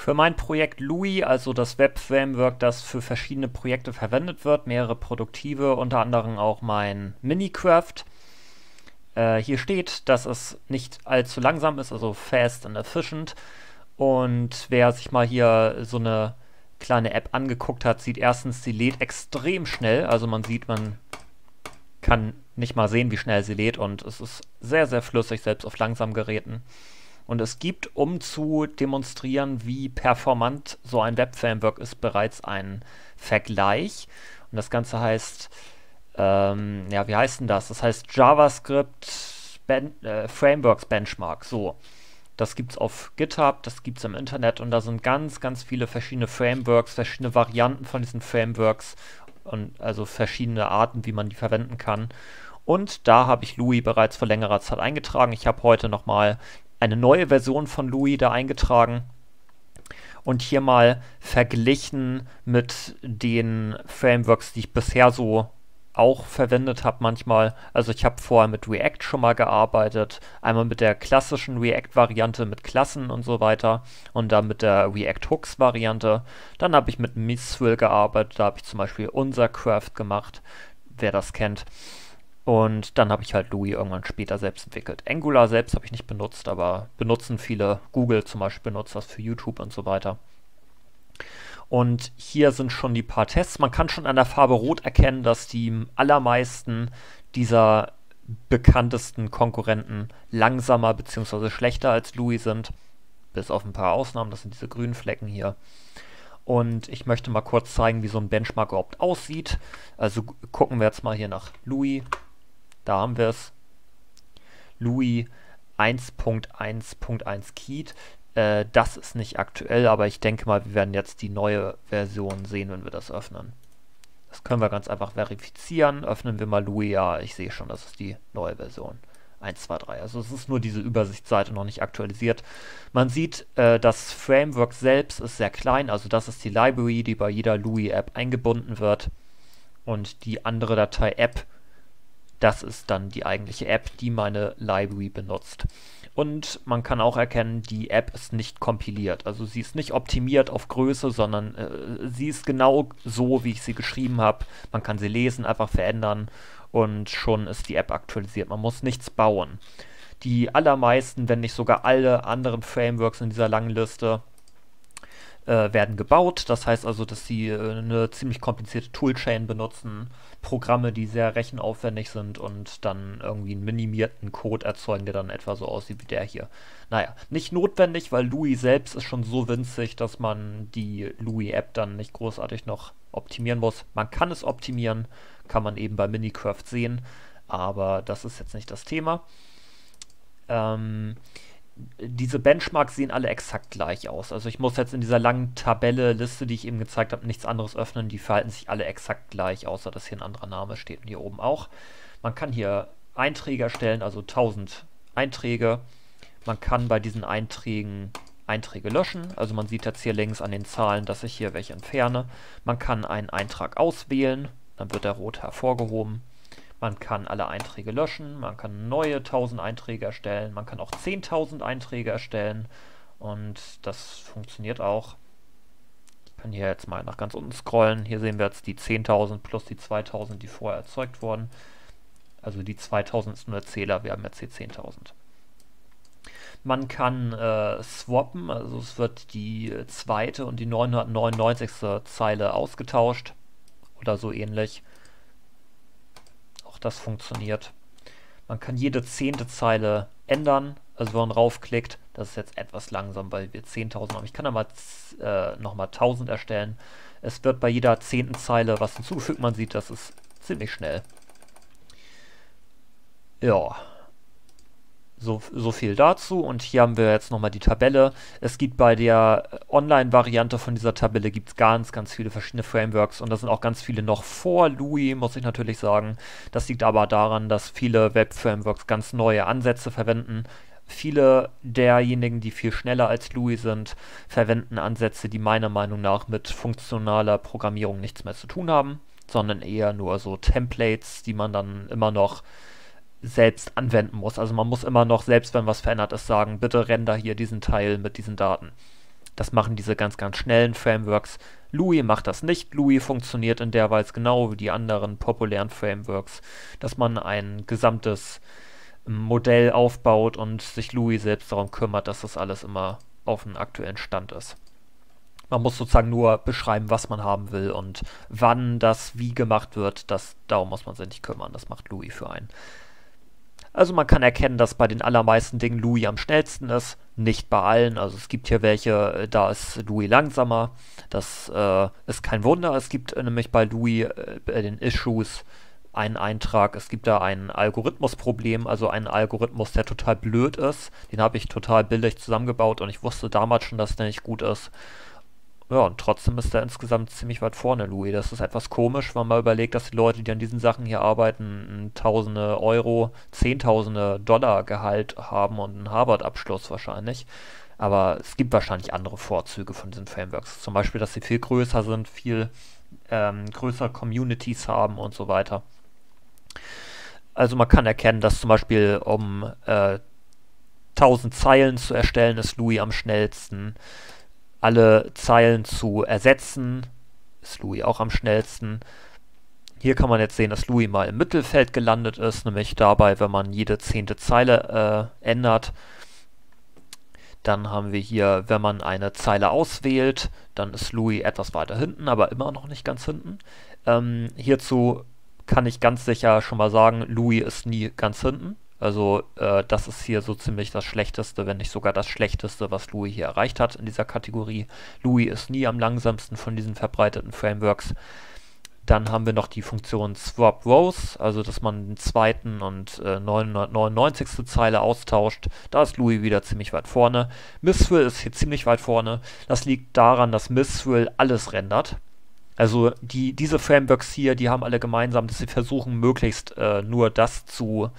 Für mein Projekt Louis, also das Web-Framework, das für verschiedene Projekte verwendet wird, mehrere produktive, unter anderem auch mein Minecraft. Hier steht, dass es nicht allzu langsam ist, also fast and efficient. Und wer sich mal hier so eine kleine App angeguckt hat, sieht erstens, sie lädt extrem schnell. Also man sieht, man kann nicht mal sehen, wie schnell sie lädt, und es ist sehr, sehr flüssig, selbst auf langsamen Geräten. Und es gibt, um zu demonstrieren, wie performant so ein Web-Framework ist, bereits einen Vergleich. Und das Ganze heißt, ja, wie heißt denn das? Das heißt JavaScript Frameworks Benchmark. So, das gibt es auf GitHub, das gibt es im Internet, und da sind ganz, ganz viele verschiedene Frameworks, verschiedene Varianten von diesen Frameworks, und also verschiedene Arten, wie man die verwenden kann. Und da habe ich Louis bereits vor längerer Zeit eingetragen. Ich habe heute nochmal eine neue Version von Louis da eingetragen und hier mal verglichen mit den Frameworks, die ich bisher so auch verwendet habe manchmal. Also ich habe vorher mit React schon mal gearbeitet, einmal mit der klassischen React-Variante mit Klassen und so weiter und dann mit der React-Hooks-Variante. Dann habe ich mit Mistral gearbeitet, da habe ich zum Beispiel unser Craft gemacht, wer das kennt. Und dann habe ich halt Louis irgendwann später selbst entwickelt. Angular selbst habe ich nicht benutzt, aber benutzen viele. Google zum Beispiel benutzt das für YouTube und so weiter. Und hier sind schon die paar Tests. Man kann schon an der Farbe Rot erkennen, dass die allermeisten dieser bekanntesten Konkurrenten langsamer bzw. schlechter als Louis sind. Bis auf ein paar Ausnahmen, das sind diese grünen Flecken hier. Und ich möchte mal kurz zeigen, wie so ein Benchmark überhaupt aussieht. Also gucken wir jetzt mal hier nach Louis. Da haben wir es. Louis 1.1.1 Keyed. Das ist nicht aktuell, aber ich denke mal, wir werden jetzt die neue Version sehen, wenn wir das öffnen. Das können wir ganz einfach verifizieren. Öffnen wir mal Louis. Ja, ich sehe schon, das ist die neue Version. 1, 2, 3. Also es ist nur diese Übersichtsseite noch nicht aktualisiert. Man sieht, das Framework selbst ist sehr klein. Also das ist die Library, die bei jeder Louis-App eingebunden wird. Und die andere Datei App, das ist dann die eigentliche App, die meine Library benutzt. Und man kann auch erkennen, die App ist nicht kompiliert. Also sie ist nicht optimiert auf Größe, sondern sie ist genau so, wie ich sie geschrieben habe. Man kann sie lesen, einfach verändern, und schon ist die App aktualisiert. Man muss nichts bauen. Die allermeisten, wenn nicht sogar alle anderen Frameworks in dieser langen Liste werden gebaut. Das heißt also, dass sie eine ziemlich komplizierte Toolchain benutzen, Programme, die sehr rechenaufwendig sind und dann irgendwie einen minimierten Code erzeugen, der dann etwa so aussieht wie der hier. Naja, nicht notwendig, weil Louis selbst ist schon so winzig, dass man die Louis-App dann nicht großartig noch optimieren muss. Man kann es optimieren, kann man eben bei Minecraft sehen, aber das ist jetzt nicht das Thema. Diese Benchmarks sehen alle exakt gleich aus. Also ich muss jetzt in dieser langen Tabelle-Liste, die ich eben gezeigt habe, nichts anderes öffnen. Die verhalten sich alle exakt gleich, außer dass hier ein anderer Name steht und hier oben auch. Man kann hier Einträge erstellen, also 1000 Einträge. Man kann bei diesen Einträgen Einträge löschen. Also man sieht jetzt hier links an den Zahlen, dass ich hier welche entferne. Man kann einen Eintrag auswählen, dann wird er rot hervorgehoben. Man kann alle Einträge löschen, man kann neue 1000 Einträge erstellen, man kann auch 10.000 Einträge erstellen, und das funktioniert auch. Ich kann hier jetzt mal nach ganz unten scrollen. Hier sehen wir jetzt die 10.000 plus die 2.000, die vorher erzeugt wurden. Also die 2.000 ist nur der Zähler, wir haben jetzt hier 10.000. Man kann swappen, also es wird die zweite und die 999. Zeile ausgetauscht oder so ähnlich. Das funktioniert. Man kann jede 10. Zeile ändern. Also wenn man raufklickt, das ist jetzt etwas langsam, weil wir 10.000 haben. Ich kann aber nochmal 1.000 erstellen. Es wird bei jeder 10. Zeile was hinzugefügt. Man sieht, das ist ziemlich schnell. Ja. So viel dazu, und hier haben wir jetzt nochmal die Tabelle. Es gibt bei der Online-Variante von dieser Tabelle gibt's ganz, ganz viele verschiedene Frameworks, und da sind auch ganz viele noch vor Louis, muss ich natürlich sagen. Das liegt aber daran, dass viele Web-Frameworks ganz neue Ansätze verwenden. Viele derjenigen, die viel schneller als Louis sind, verwenden Ansätze, die meiner Meinung nach mit funktionaler Programmierung nichts mehr zu tun haben, sondern eher nur so Templates, die man dann immer noch selbst anwenden muss. Also man muss immer noch, selbst wenn was verändert ist, sagen, bitte render hier diesen Teil mit diesen Daten. Das machen diese ganz, ganz schnellen Frameworks. Louis macht das nicht. Louis funktioniert in der Weise genau wie die anderen populären Frameworks, dass man ein gesamtes Modell aufbaut und sich Louis selbst darum kümmert, dass das alles immer auf einem aktuellen Stand ist. Man muss sozusagen nur beschreiben, was man haben will und wann das wie gemacht wird. Darum muss man sich nicht kümmern. Das macht Louis für einen. Also man kann erkennen, dass bei den allermeisten Dingen Louis am schnellsten ist. Nicht bei allen. Also es gibt hier welche, da ist Louis langsamer. Das ist kein Wunder. Es gibt nämlich bei Louis bei den Issues einen Eintrag. Es gibt da ein Algorithmusproblem, also einen Algorithmus, der total blöd ist. Den habe ich total billig zusammengebaut und ich wusste damals schon, dass der nicht gut ist. Ja, und trotzdem ist er insgesamt ziemlich weit vorne, Louis. Das ist etwas komisch, wenn man überlegt, dass die Leute, die an diesen Sachen hier arbeiten, Tausende Euro, Zehntausende Dollar Gehalt haben und einen Harvard-Abschluss wahrscheinlich. Aber es gibt wahrscheinlich andere Vorzüge von diesen Frameworks. Zum Beispiel, dass sie viel größer sind, viel größere Communities haben und so weiter. Also man kann erkennen, dass zum Beispiel um 1000 Zeilen zu erstellen, ist Louis am schnellsten. Alle Zeilen zu ersetzen, ist Louis auch am schnellsten. Hier kann man jetzt sehen, dass Louis mal im Mittelfeld gelandet ist, nämlich dabei, wenn man jede 10. Zeile ändert. Dann haben wir hier, wenn man eine Zeile auswählt, dann ist Louis etwas weiter hinten, aber immer noch nicht ganz hinten. Hierzu kann ich ganz sicher schon mal sagen, Louis ist nie ganz hinten. Also das ist hier so ziemlich das Schlechteste, wenn nicht sogar das Schlechteste, was Louis hier erreicht hat in dieser Kategorie. Louis ist nie am langsamsten von diesen verbreiteten Frameworks. Dann haben wir noch die Funktion Swap Rows, also dass man den zweiten und 999. Zeile austauscht. Da ist Louis wieder ziemlich weit vorne. Mistral ist hier ziemlich weit vorne. Das liegt daran, dass Mistral alles rendert. Also diese Frameworks hier, die haben alle gemeinsam, dass sie versuchen, möglichst nur das zu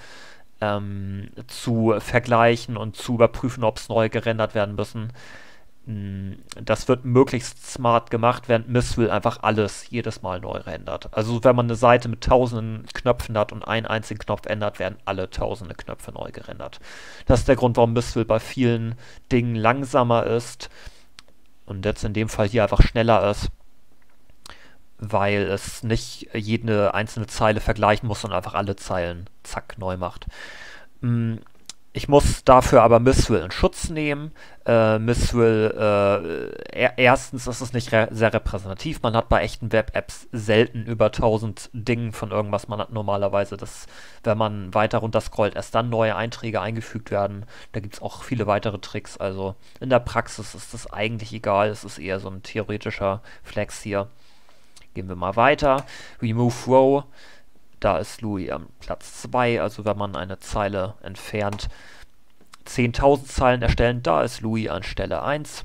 vergleichen und zu überprüfen, ob es neu gerendert werden müssen. Das wird möglichst smart gemacht, während Mistral einfach alles jedes Mal neu rendert. Also wenn man eine Seite mit tausenden Knöpfen hat und einen einzigen Knopf ändert, werden alle tausende Knöpfe neu gerendert. Das ist der Grund, warum Mistral bei vielen Dingen langsamer ist und jetzt in dem Fall hier einfach schneller ist, weil es nicht jede einzelne Zeile vergleichen muss und einfach alle Zeilen zack neu macht. Ich muss dafür aber Mistral in Schutz nehmen. Mistral, erstens ist es nicht sehr repräsentativ. Man hat bei echten Web-Apps selten über 1000 Dingen von irgendwas. Man hat normalerweise das, wenn man weiter runter scrollt, erst dann neue Einträge eingefügt werden. Da gibt es auch viele weitere Tricks. Also in der Praxis ist das eigentlich egal. Es ist eher so ein theoretischer Flex hier. Gehen wir mal weiter. Remove Row. Da ist Louis am Platz 2. Also wenn man eine Zeile entfernt, 10.000 Zeilen erstellen. Da ist Louis an Stelle 1.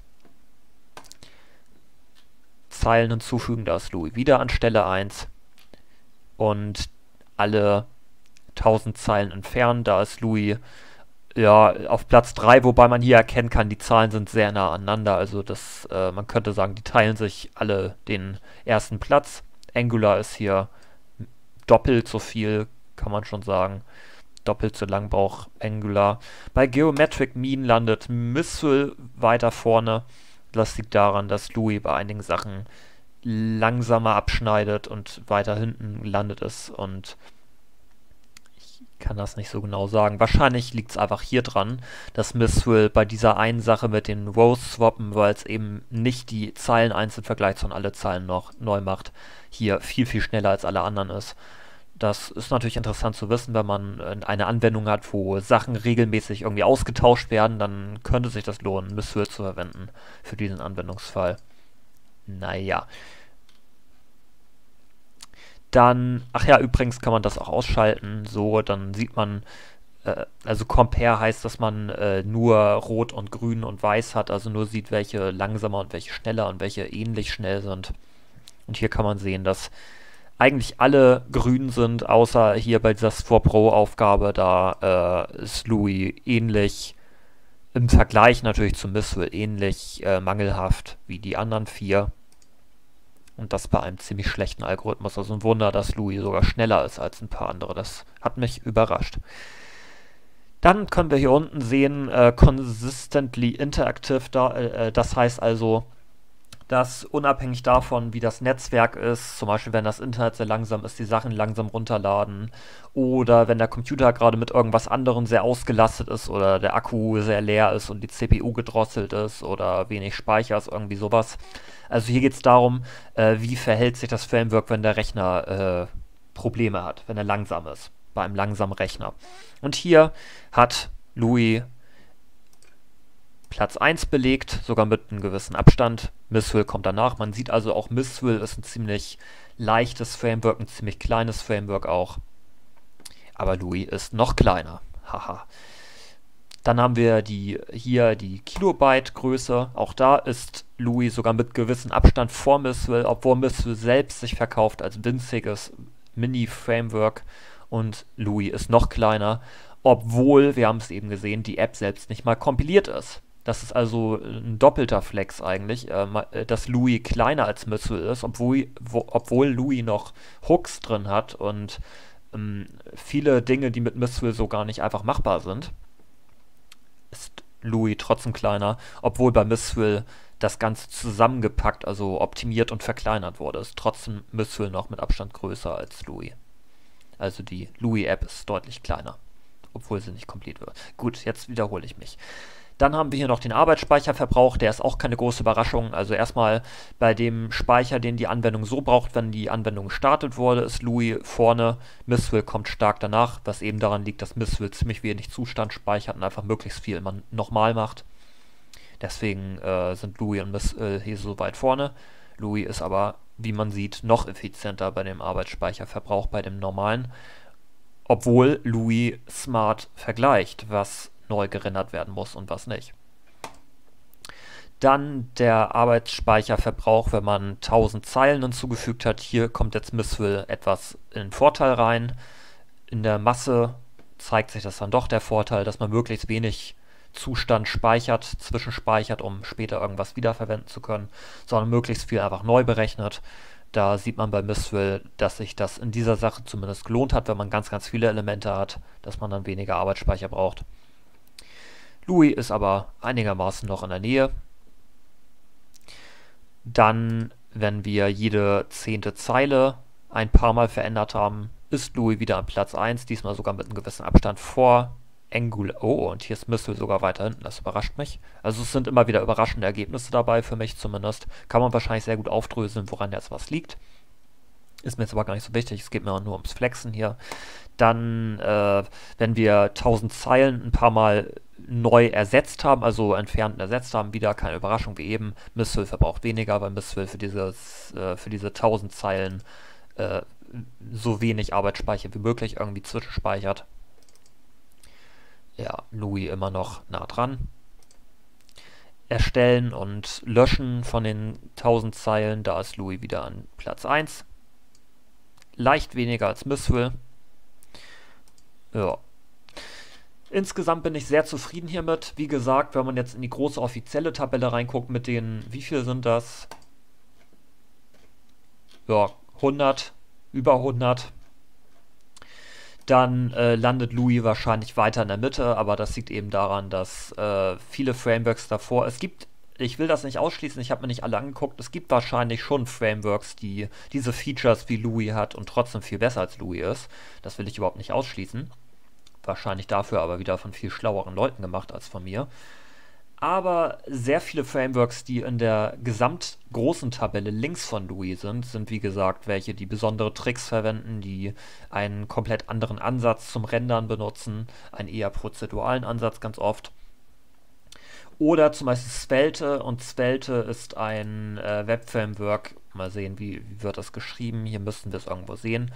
Zeilen hinzufügen. Da ist Louis wieder an Stelle 1. Und alle 1000 Zeilen entfernen. Da ist Louis ja auf Platz 3, wobei man hier erkennen kann, die Zahlen sind sehr nah aneinander, also man könnte sagen, die teilen sich alle den ersten Platz. Angular ist hier doppelt so viel, kann man schon sagen. Doppelt so lang braucht Angular. Bei Geometric Mean landet Mistral weiter vorne. Das liegt daran, dass Louis bei einigen Sachen langsamer abschneidet und weiter hinten landet es und kann das nicht so genau sagen. Wahrscheinlich liegt es einfach hier dran, dass Mistral bei dieser einen Sache mit den Rows swappen, weil es eben nicht die Zeilen einzeln vergleicht, sondern alle Zeilen noch neu macht, hier viel, viel schneller als alle anderen ist. Das ist natürlich interessant zu wissen, wenn man eine Anwendung hat, wo Sachen regelmäßig irgendwie ausgetauscht werden, dann könnte sich das lohnen, Mistral zu verwenden für diesen Anwendungsfall. Naja. Dann, ach ja, übrigens kann man das auch ausschalten, so, dann sieht man, also Compare heißt, dass man nur Rot und Grün und Weiß hat, also nur sieht, welche langsamer und welche schneller und welche ähnlich schnell sind. Und hier kann man sehen, dass eigentlich alle grün sind, außer hier bei dieser Swap Row Aufgabe, da ist Louis ähnlich, im Vergleich natürlich zu Mistral ähnlich mangelhaft wie die anderen 4. Und das bei einem ziemlich schlechten Algorithmus. Also ein Wunder, dass Louis sogar schneller ist als ein paar andere. Das hat mich überrascht. Dann können wir hier unten sehen, consistently interactive, das heißt also, dass unabhängig davon, wie das Netzwerk ist, zum Beispiel wenn das Internet sehr langsam ist, die Sachen langsam runterladen oder wenn der Computer gerade mit irgendwas anderem sehr ausgelastet ist oder der Akku sehr leer ist und die CPU gedrosselt ist oder wenig Speicher ist, irgendwie sowas. Also hier geht es darum, wie verhält sich das Framework, wenn der Rechner Probleme hat, wenn er langsam ist, bei einem langsamen Rechner. Und hier hat Louis Platz 1 belegt, sogar mit einem gewissen Abstand. Mistral kommt danach. Man sieht also auch, Mistral ist ein ziemlich leichtes Framework, ein ziemlich kleines Framework auch. Aber Louis ist noch kleiner. Haha. Dann haben wir hier die Kilobyte-Größe. Auch da ist Louis sogar mit gewissem Abstand vor Mistral, obwohl Mistral selbst sich verkauft als winziges Mini-Framework. Und Louis ist noch kleiner, obwohl, wir haben es eben gesehen, die App selbst nicht mal kompiliert ist. Das ist also ein doppelter Flex eigentlich, dass Louis kleiner als Mistral ist, obwohl Louis noch Hooks drin hat und viele Dinge, die mit Mistral so gar nicht einfach machbar sind, ist Louis trotzdem kleiner, obwohl bei Mistral das Ganze zusammengepackt, also optimiert und verkleinert wurde. Ist trotzdem Mistral noch mit Abstand größer als Louis. Also die Louis-App ist deutlich kleiner, obwohl sie nicht komplett wird. Gut, jetzt wiederhole ich mich. Dann haben wir hier noch den Arbeitsspeicherverbrauch, der ist auch keine große Überraschung. Also erstmal bei dem Speicher, den die Anwendung so braucht, wenn die Anwendung gestartet wurde, ist Louis vorne. Mistral kommt stark danach, was eben daran liegt, dass Mistral ziemlich wenig Zustand speichert und einfach möglichst viel immer nochmal macht. Deswegen sind Louis und Mistral hier so weit vorne. Louis ist aber, wie man sieht, noch effizienter bei dem Arbeitsspeicherverbrauch, bei dem normalen. Obwohl Louis smart vergleicht, was neu gerendert werden muss und was nicht. Dann der Arbeitsspeicherverbrauch, wenn man 1000 Zeilen hinzugefügt hat. Hier kommt jetzt Mistral etwas in den Vorteil rein. In der Masse zeigt sich das dann doch der Vorteil, dass man möglichst wenig Zustand speichert, zwischenspeichert, um später irgendwas wiederverwenden zu können, sondern möglichst viel einfach neu berechnet. Da sieht man bei Mistral, dass sich das in dieser Sache zumindest gelohnt hat, wenn man ganz, ganz viele Elemente hat, dass man dann weniger Arbeitsspeicher braucht. Louis ist aber einigermaßen noch in der Nähe. Dann, wenn wir jede 10. Zeile ein paar Mal verändert haben, ist Louis wieder an Platz 1, diesmal sogar mit einem gewissen Abstand vor Angular. Oh, und hier ist Mistral sogar weiter hinten, das überrascht mich. Also es sind immer wieder überraschende Ergebnisse dabei, für mich zumindest. Kann man wahrscheinlich sehr gut aufdröseln, woran jetzt was liegt. Ist mir jetzt aber gar nicht so wichtig, es geht mir nur ums Flexen hier. Dann, wenn wir 1000 Zeilen ein paar Mal neu ersetzt haben, also entfernt und ersetzt haben, wieder keine Überraschung wie eben. Mistral verbraucht weniger, weil Mistral für diese 1000 Zeilen so wenig Arbeitsspeicher wie möglich irgendwie zwischenspeichert. Ja, Louis immer noch nah dran. Erstellen und Löschen von den 1000 Zeilen, da ist Louis wieder an Platz 1. Leicht weniger als Mistral. Ja. Insgesamt bin ich sehr zufrieden hiermit. Wie gesagt, wenn man jetzt in die große offizielle Tabelle reinguckt mit den, wie viel sind das? Ja, 100, über 100. Dann landet Louis wahrscheinlich weiter in der Mitte, aber das liegt eben daran, dass viele Frameworks davor, ich will das nicht ausschließen, ich habe mir nicht alle angeguckt, es gibt wahrscheinlich schon Frameworks, die diese Features wie Louis hat und trotzdem viel besser als Louis ist. Das will ich überhaupt nicht ausschließen. Wahrscheinlich dafür aber wieder von viel schlaueren Leuten gemacht als von mir. Aber sehr viele Frameworks, die in der gesamtgroßen Tabelle links von Louis sind wie gesagt welche, die besondere Tricks verwenden, die einen komplett anderen Ansatz zum Rendern benutzen, einen eher prozeduralen Ansatz ganz oft. Oder zum Beispiel Svelte, und Svelte ist ein Web-Framework, mal sehen, wie wird das geschrieben, hier müssten wir es irgendwo sehen.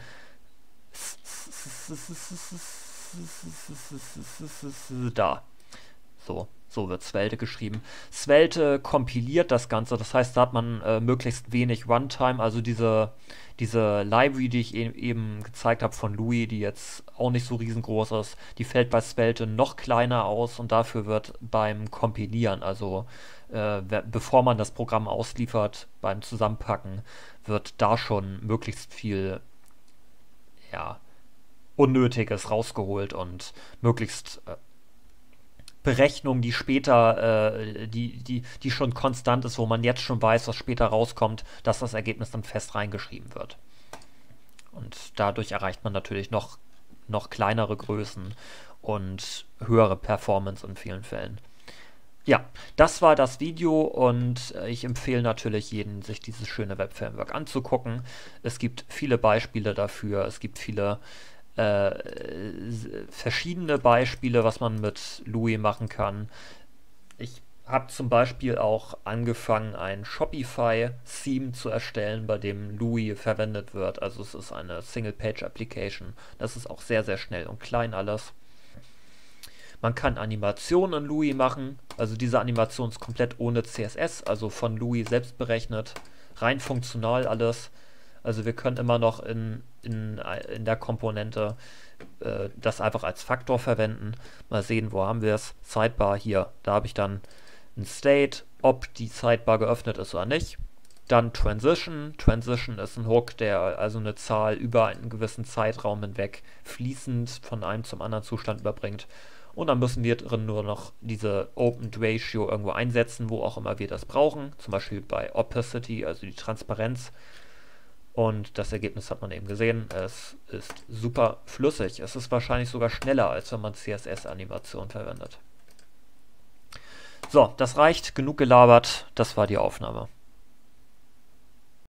Da. So wird Svelte geschrieben. Svelte kompiliert das Ganze, das heißt, da hat man möglichst wenig Runtime, also diese Library, die ich eben gezeigt habe von Louis, die jetzt auch nicht so riesengroß ist, die fällt bei Svelte noch kleiner aus und dafür wird beim Kompilieren, also bevor man das Programm ausliefert, beim Zusammenpacken, wird da schon möglichst viel, ja, Unnötiges rausgeholt und möglichst Berechnung, die später, die schon konstant ist, wo man jetzt schon weiß, was später rauskommt, dass das Ergebnis dann fest reingeschrieben wird. Und dadurch erreicht man natürlich noch kleinere Größen und höhere Performance in vielen Fällen. Ja, das war das Video und ich empfehle natürlich jedem, sich dieses schöne Web-Framework anzugucken. Es gibt viele Beispiele dafür, es gibt viele verschiedene Beispiele, was man mit Lua machen kann. Ich habe zum Beispiel auch angefangen, ein Shopify-Theme zu erstellen, bei dem Lua verwendet wird. Also es ist eine Single-Page-Application. Das ist auch sehr, sehr schnell und klein alles. Man kann Animationen in Lua machen. Also diese Animation ist komplett ohne CSS, also von Lua selbst berechnet. Rein funktional alles. Also wir können immer noch in der Komponente das einfach als Faktor verwenden. Mal sehen, wo haben wir es? Sidebar hier. Da habe ich dann ein State, ob die Sidebar geöffnet ist oder nicht. Dann Transition. Transition ist ein Hook, der also eine Zahl über einen gewissen Zeitraum hinweg fließend von einem zum anderen Zustand überbringt. Und dann müssen wir drin nur noch diese Opened Ratio irgendwo einsetzen, wo auch immer wir das brauchen. Zum Beispiel bei Opacity, also die Transparenz. Und das Ergebnis hat man eben gesehen. Es ist super flüssig. Es ist wahrscheinlich sogar schneller, als wenn man CSS-Animation verwendet. So, das reicht. Genug gelabert. Das war die Aufnahme.